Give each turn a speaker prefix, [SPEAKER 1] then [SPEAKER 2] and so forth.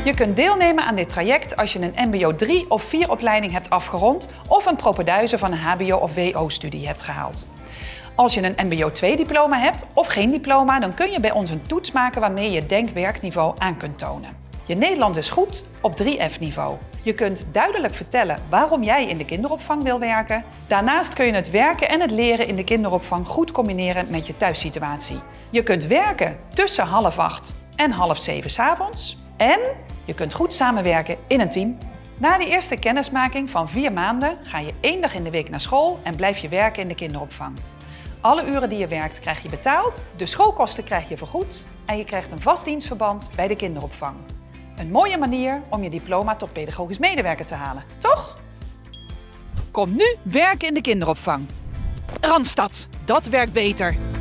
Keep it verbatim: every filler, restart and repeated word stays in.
[SPEAKER 1] Je kunt deelnemen aan dit traject als je een M B O drie of vier opleiding hebt afgerond of een propeduize van een H B O of W O-studie hebt gehaald. Als je een M B O twee diploma hebt of geen diploma, dan kun je bij ons een toets maken waarmee je denkwerkniveau aan kunt tonen. Je Nederlands is goed op drie F niveau. Je kunt duidelijk vertellen waarom jij in de kinderopvang wil werken. Daarnaast kun je het werken en het leren in de kinderopvang goed combineren met je thuissituatie. Je kunt werken tussen half acht en half zeven 's avonds. En je kunt goed samenwerken in een team. Na die eerste kennismaking van vier maanden ga je één dag in de week naar school en blijf je werken in de kinderopvang. Alle uren die je werkt krijg je betaald, de schoolkosten krijg je vergoed en je krijgt een vast dienstverband bij de kinderopvang. Een mooie manier om je diploma tot pedagogisch medewerker te halen, toch? Kom nu werken in de kinderopvang. Randstad, dat werkt beter.